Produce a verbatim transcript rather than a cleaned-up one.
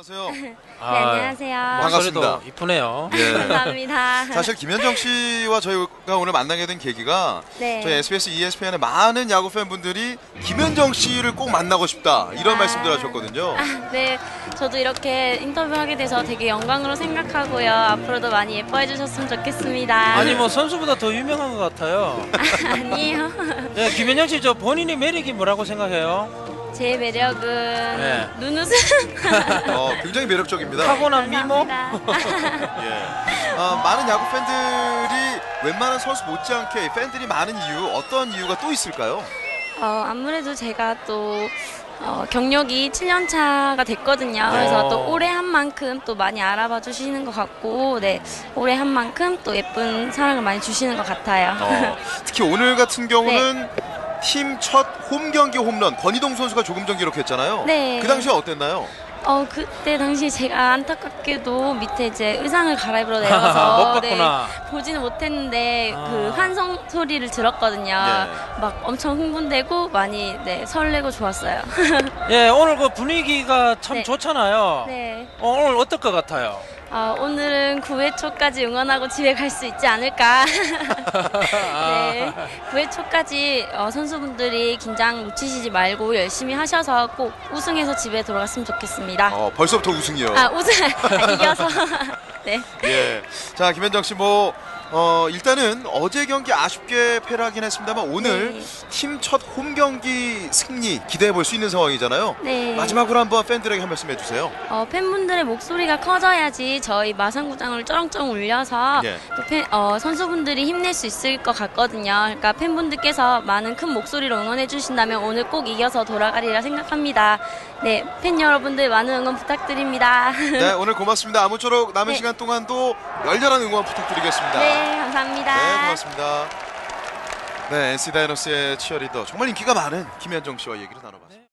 안녕하세요. 네, 아, 안녕하세요. 반갑습니다. 목소리도 이쁘네요. 예. 감사합니다. 사실 김현정 씨와 저희가 오늘 만나게 된 계기가 네. 저희 에스비에스 이에스피엔의 많은 야구 팬분들이 김현정 씨를 꼭 만나고 싶다 이런 아. 말씀들 하셨거든요. 아, 네, 저도 이렇게 인터뷰하게 돼서 되게 영광으로 생각하고요. 앞으로도 많이 예뻐해 주셨으면 좋겠습니다. 아니 뭐 선수보다 더 유명한 것 같아요. 아니에요. 예, 김현정 씨 저 본인의 매력이 뭐라고 생각해요? 제 매력은 네. 눈웃음. 어, 굉장히 매력적입니다. 타고난 미모? 감사합니다. 예. 어, 많은 야구 팬들이 웬만한 선수 못지않게 팬들이 많은 이유 어떤 이유가 또 있을까요? 어, 아무래도 제가 또 어, 경력이 칠 년 차가 됐거든요. 그래서 어. 또 올해 한 만큼 또 많이 알아봐 주시는 것 같고, 네, 올해 한 만큼 또 예쁜 사랑을 많이 주시는 것 같아요. 어, 특히 오늘 같은 경우는 팀 첫 홈 경기 홈런 권희동 선수가 조금 전 기록했잖아요. 네. 그 당시에 어땠나요? 어, 그때 당시 제가 안타깝게도 밑에 이제 의상을 갈아입으러 못 내려서 봤구나. 보지는 못했는데 아. 그 환성 소리를 들었거든요. 네. 막 엄청 흥분되고 많이 네, 설레고 좋았어요. 예, 오늘 그 분위기가 참 네. 좋잖아요. 네. 어, 오늘 어떨 것 같아요? 어, 오늘은 구 회 초까지 응원하고 집에 갈 수 있지 않을까. 네. 구 회 초까지 어, 선수분들이 긴장 놓치시지 말고 열심히 하셔서 꼭 우승해서 집에 돌아갔으면 좋겠습니다. 어, 벌써부터 우승이요. 아, 우승 이겨서. 네. 예. 자, 김현정 씨 뭐 어, 일단은 어제 경기 아쉽게 패하긴 했습니다만 오늘 네. 팀 첫 홈 경기 승리 기대해 볼 수 있는 상황이잖아요. 네. 마지막으로 한번 팬들에게 한 말씀 해주세요. 어, 팬분들의 목소리가 커져야지 저희 마산구장을 쩌렁쩌렁 울려서 예. 또 팬, 어, 선수분들이 힘낼 수 있을 것 같거든요. 그러니까 팬분들께서 많은 큰 목소리로 응원해 주신다면 오늘 꼭 이겨서 돌아가리라 생각합니다. 네, 팬 여러분들 많은 응원 부탁드립니다. 네, 오늘 고맙습니다. 아무쪼록 남은 네. 시간 동안도 열렬한 응원 부탁드리겠습니다. 네, 감사합니다. 네, 고맙습니다. 네, 엔씨 다이노스의 치어리더 정말 인기가 많은 김현정 씨와 얘기를 나눠봤습니다.